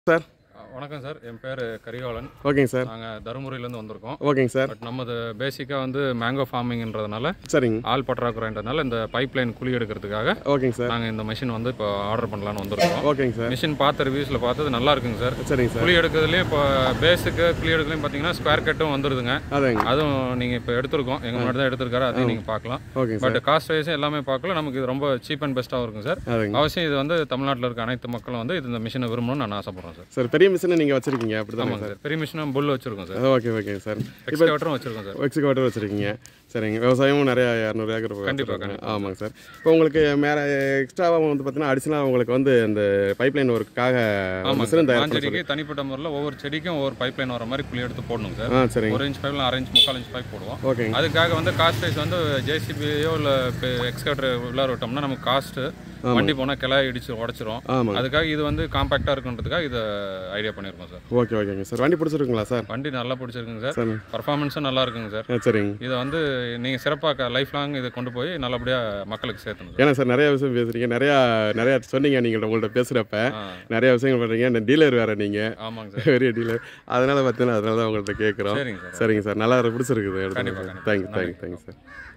Sir. வணக்கம் sir. என் பேர் கரிகாலன். ஓகேங்க சார். நாங்கள் தருமபுரியிலேருந்து வந்திருக்கோம். ஓகேங்க சார். பட் நமது பேசிக்காக வந்து மேங்கோ ஃபார்மிங்ன்றதுனால சரிங்க. ஆள் பற்றாக்குறைன்றதுனால இந்த பைப் லைன் குழி எடுக்கிறதுக்காக ஓகேங்க சார். நாங்கள் இந்த மிஷின் வந்து இப்போ ஆர்டர் பண்ணலான்னு வந்திருக்கோம். ஓகேங்க சார். மிஷின் பார்த்த ரிவ்யூஸில் பார்த்தது நல்லா இருக்குங்க சார். சரிங்க சார். குழி எடுக்கிறதுலேயும் இப்போ பேஸுக்கு குழி எடுக்கிறதுலையும் பார்த்தீங்கன்னா ஸ்கொயர் கட்டும் வந்துருதுங்க. அதாங்க. அதுவும் நீங்கள் இப்போ எடுத்திருக்கோம், எங்கள் முன்னாடி தான் எடுத்திருக்காரு, அதையும் நீங்கள் பார்க்கலாம். ஓகேங்க பட் சார். காஸ்ட் வைஸும் எல்லாமே பார்க்கல, நமக்கு இது ரொம்ப சீப் அண்ட் பெஸ்ட்டாகவும் இருக்கும் சார். அதாங்க. அவசியம் இது வந்து தமிழ்நாட்டில் இருக்க அனைத்து மக்களும் வந்து இந்த மிஷினை விரும்பணும்னு நான் ஆசைப்படுறேன் சார். சார் பெரிய மிஷினை நீங்கள் வச்சிருக்கீங்க அப்படி ஆமாங்க தானே சார். பெரிய மிஷினும் புல் வச்சிருக்கோம் சார். Okay okay sir. இப்போ எக்ஸ்கவேட்டரும் வச்சிருக்கோம் சார். எக்ஸ்கவேட்டர் வச்சிருக்கீங்க. சரிங்க. விவசாயமும் நிறையா 200 ஏக்கர் கண்டிப்பாக. ஆமாங்க சார். இப்போ உங்களுக்கு மேலே எக்ஸ்ட்ராவாக வந்து பார்த்தீங்கன்னா அடிஷனலாக உங்களுக்கு வந்து இந்த பைப் லைன் ஒர்க்குக்காக மிஷின் தயார் செடிக்கு தனிப்பட்ட முறையில் ஒவ்வொரு செடிக்கும் ஒவ்வொரு பைப் லைன் வர மாதிரி குழி எடுத்து போடணும் சார். சரிங்க. 1 இன்ச் பைப்ல 1/2 இன்ச் 3/4 இன்ச் பைப் போடுவோம். ஓகேங்க. அதுக்காக வந்து காஸ்ட் வைஸ் வந்து ஜேசிபியோ இல்லை எக்ஸ்கவேட்டர் உள்ளார விட்டோம்னா நமக்கு காஸ்ட்டு வண்டி போனால் கிளாய் இடிச்சு உடச்சிரும். ஆமாம். அதுக்காக இது வந்து காம்பாக்டாக இருக்குன்றதுக்காக இதை ஐடியா பண்ணியிருக்கோம் சார். ஓகே ஓகேங்க சார். வண்டி பிடிச்சிருக்குங்களா சார்? வண்டி நல்லா பிடிச்சிருக்குங்க சார். சரி. பர்ஃபார்மன்ஸும் நல்லா இருக்குங்க சார். சரிங்க. இதை வந்து நீங்கள் சிறப்பாக லைஃப் லாங் இதை கொண்டு போய் நல்லபடியாக மக்களுக்கு சேர்த்தணும். ஏன்னா சார் நிறைய விஷயம் பேசுறீங்க, நிறையா சொன்னீங்க. நீங்கள் உங்கள்கிட்ட பேசுகிறப்ப நிறைய விஷயங்கள் பண்ணுறீங்க. டீலர் வேறு நீங்கள். ஆமாங்க சார். பெரிய டீலர். அதனால பார்த்தீங்கன்னா அதனால தான் உங்கள்கிட்ட கேட்குறோம். சரிங்க சார். சரிங்க சார். நல்லா பிடிச்சிருக்குது. கண்டிப்பாக. Thank you sir.